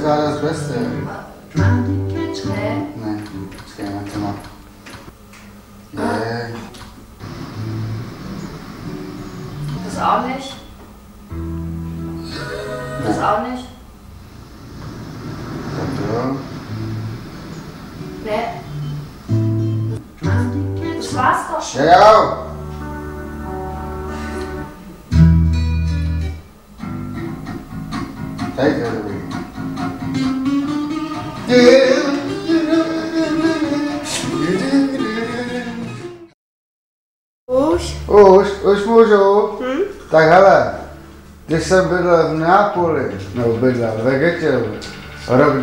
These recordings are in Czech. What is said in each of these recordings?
záda z Brestě. Ne. Ne, počkej, na to má. Je. Das auch nicht. Das auch nicht. Tak jo. Ne. Das war's doch schon. Jo! Tady to je dobrý. Už můžu? Tak hele, když jsem bydlel v Neapoli, nebo bydlel ve Getě, rok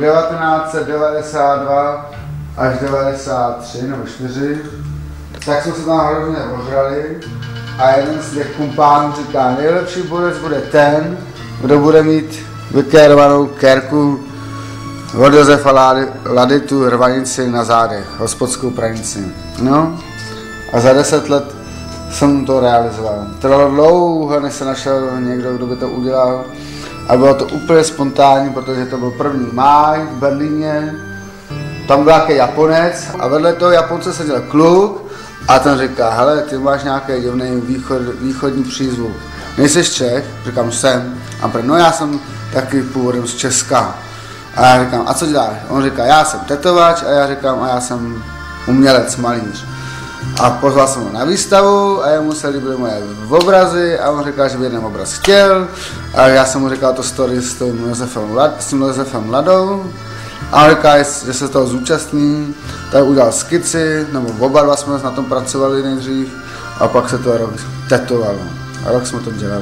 1992 až 93 nebo 4, tak jsme se tam hrozně ožrali a jeden z těch kumpánů říká, nejlepší borec bude ten, kdo bude mít vykérovanou kérku od Josefa Lady tu rvanici na zádech, hospodskou pranici. No a za 10 let jsem to realizoval. Trvalo dlouho, než se našel někdo, kdo by to udělal. A bylo to úplně spontánní, protože to byl 1. máj v Berlíně. Tam byl nějaký Japonec a vedle toho Japonce seděl kluk a ten říká, hele, ty máš nějaký divný východní přízvuk. Nejseš Čech? Říkám, jsem. A no já jsem taky původem z Česka. A já říkám, a co děláš? On říká, já jsem tetovač a já říkám, a já jsem umělec, malíř. A pozval jsem ho na výstavu a jemu se líbily moje obrazy a on říkal, že by jeden obraz chtěl. A já jsem mu říkal to story s tím Josefem Ladou. A on říkal, že se toho zúčastní, tak udělal skici, nebo oba dva jsme na tom pracovali nejdřív a pak se to rok tetovalo. A rok jsme to dělali.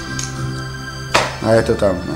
A je to tam, no.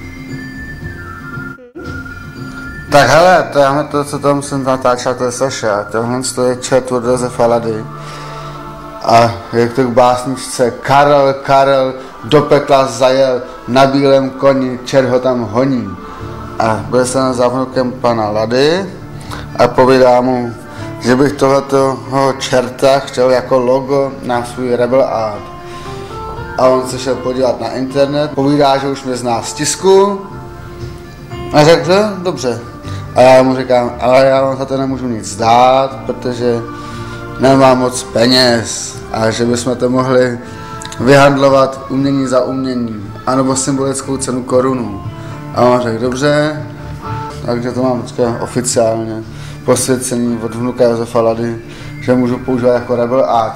Tak hele, to, co tam jsem natáčel, to je Saša. Tohle je čert od Josefa Lady. A jak to k básničce, Karel, do pekla zajel, na bílém koni, čert ho tam honí. A byl jsem za vnukem pana Lady a povídá mu, že bych tohletoho čerta chtěl jako logo na svůj Rebel Art. A on se šel podívat na internet, povídá, že už mě zná z tisku. A řekl, dobře. A já mu říkám, ale já vám za to nemůžu nic dát, protože nemám moc peněz a že bychom to mohli vyhandlovat umění za umění, anebo symbolickou cenu korunu. A on řekl, dobře, takže to mám oficiálně posvěcení od vnuka Josefa Lady, že můžu používat jako Rebel Art.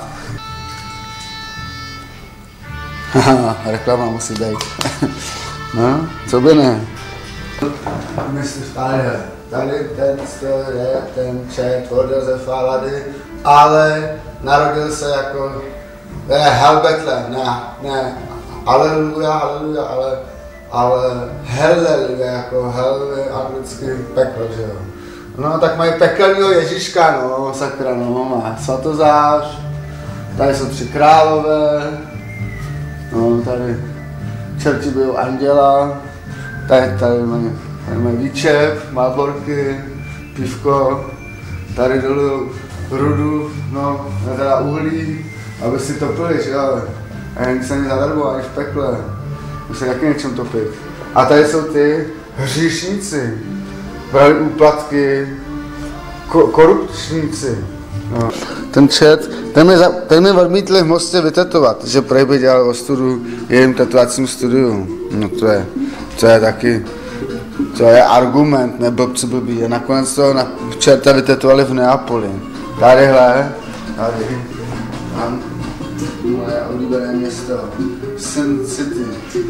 Haha, reklama musí být. No, co by ne? Myslíš, tady je ten čert od Josefa Lady, ale narodil se jako Helbetle, ne, aleluja, ale heleluja, jako hell je anglicky peklo, že jo. No, tak mají pekelního Ježíška, no, sakra, no, má Svatozář, tady jsou 3 králové, no, tady čerti bijou anděla, tady mají výčep, malborky, pivko, tady dolů rudu, no, teda uhlí, aby si topili, že jo. A nic se zadarmo, ani v pekle. Musí taky něčem topit. A tady jsou ty hříšníci, brali úplatky, korupčníci. No. Ten čet, ten mi odmítli v Mostě vytetovat, že prej by dělal ostudu jejím tetovacím studiu. No to je taky, to je argument, ne blbci blbý. A nakonec toho čerta vytetovali v Neapoli. Tadyhle, tam moje oblíbené město, Sin City.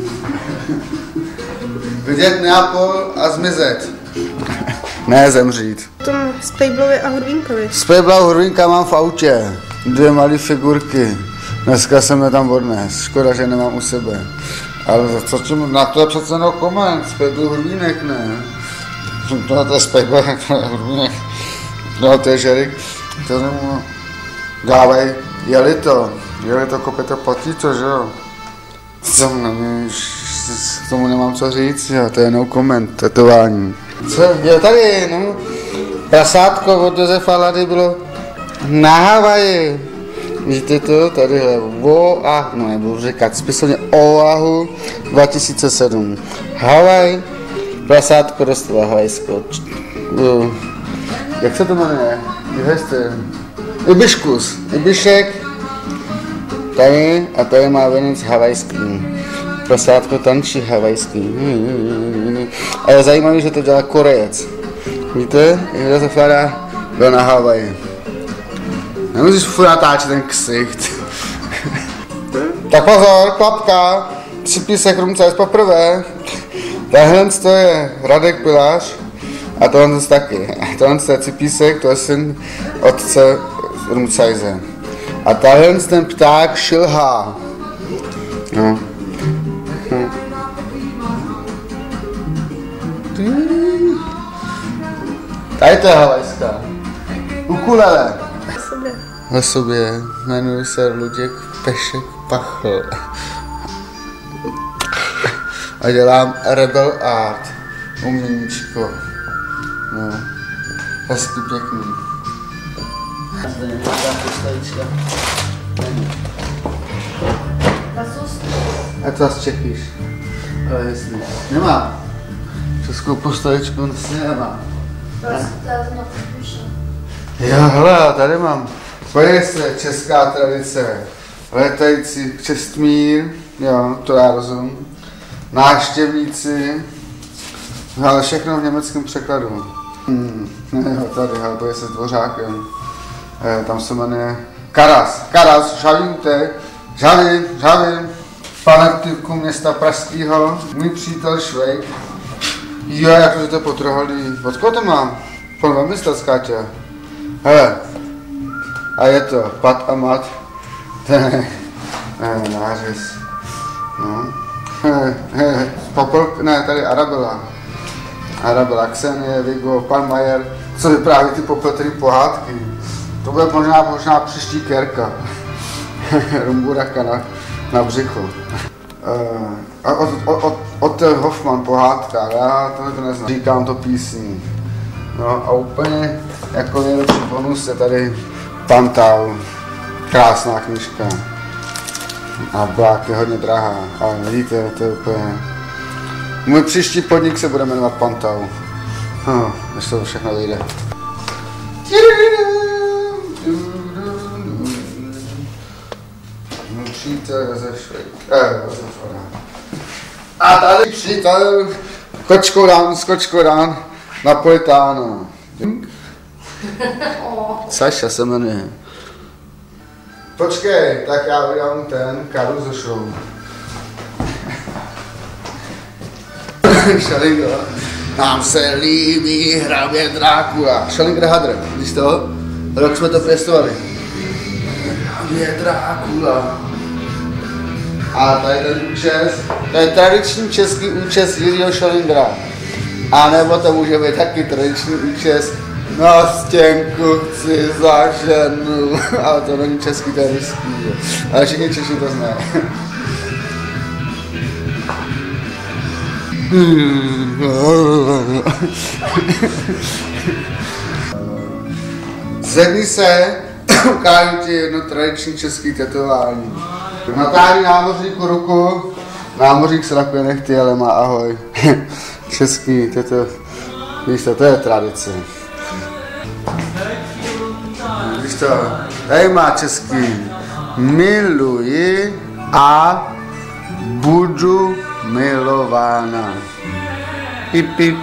Vidět Neapol a zmizet. Ne zemřít. Tom Spejblovi a Hurvínkovi. Spejbla a Hurvínka mám v autě. 2 malé figurky. Dneska jsem je tam odnes. Škoda, že nemám u sebe. Ale na to je přece no koment. Spejbl Hurvínek, ne. To je Spejbl, to je Hurvínek. No to je Žerik. To nemůžu. Dávej, jeli to kopete platí to, že jo. K tomu nemám co říct, jo, to je no comment, tetování. Co, jo tady, no, prasátko od Josefa Lady bylo na Havaji. Víte to, tadyhle, no nebudu říkat, spisovně Oahu 2007. Havaj, Prasátko dostalo Havajsko. Jak se to jmenuje? Ibiškus. Ibišek. Tady a tady má věnec havajský. Prasátko tančí havajský. A je zajímavé, že to dělá Korejec. Víte, jak to vypadá? Byl na Havaji. Nemusíš furt natáčet ten ksicht. Tak pozor, klapka. Připí se Krumcajs poprvé. Tahle to je Radek Pilář. A tohle je taky. Tohle je Cipísek, to je syn otce Krumcajse. A tahle ten pták šilhá. No. Tady to je havajská. Ukulele. Na sobě jmenuji se Luděk Pešek Pachl. A dělám rebel art. Uměníčko. No. Hezky pěkný. Zde nějaká postavička. A to z Čechyš. Ale jasný. Nemám. Českou postavičku nemám. Jo, hele, tady mám. Pojde se česká tradice. Létající Čestmír, jo, to já rozumím. Návštěvníci, ale všechno v německém překladu. Jo, tady, hele, pojde se s Dvořákem. Tam se jmenuje Karas, žavím, fanatiku města Pražského, můj přítel Švejk. Jo, jakože to potrhali. Od koho to mám? Pan města skáče. Hele. A je to Pat a Mat. Nářez. No. Popolk, ne, tady Arabela. Arabela, Ksenie, Vigo, pan Majer. Co vypráví ty popletený pohádky. To bude možná příští Kerka. Rumburaka na břichu. A od Hoffman pohádka, já to neznám. Říkám to písní. No a úplně jako nejlepší bonus je tady Pantau. Krásná knížka. A Blák je hodně drahá, ale vidíte, to je úplně... Můj příští podnik se bude jmenovat Pantau. Než to všechno vyjde. Můj přítel Josef Švejk. A tady přítel Kočkorán, Napolitáno. Saša se jmenuje. Počkej, tak já vydám ten Caruso Show. Schellinger. Nám se líbí hrabě Drákula. Schellinger Hadr, víš to? Rok jsme to pěstovali. Hrabě Drákula. A tady ten účes, to je tradiční český účes Jiřího Schellingera. A nebo to může být taky tradiční účes Na stěnku chci za ženu. Ale to není český, to je ruský. Ale všichni Češi to znají. Zvedni se, ukážu ti jedno tradiční český tetování. Natáhni námořníku ruku, námořník se takové nechty, ale má ahoj. Český teto, víš to je tradice. Víš to, tady má český. Miluji a budu milována. Pip, pip.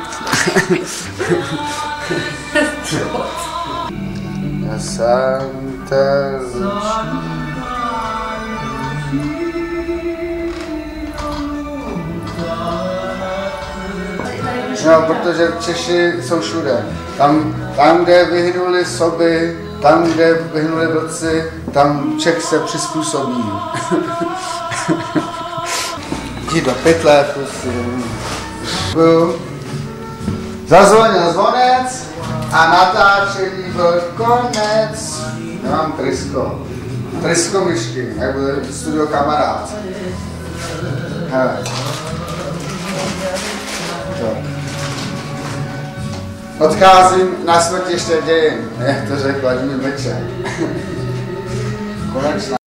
Já jsem no, protože Češi jsou všude. Tam, kde vyhnuli soby, tam, kde vyhnuli vlci, tam Čech se přizpůsobí. Jdi do pytle, prosím. Zazvonil zvonec a natáčení byl konec. Já mám trysko. Trysko myšky, jak bude studio kamarád. Hele. Odcházím na smrtiště dějin, jak to řekl Vladimír Večer. Konečná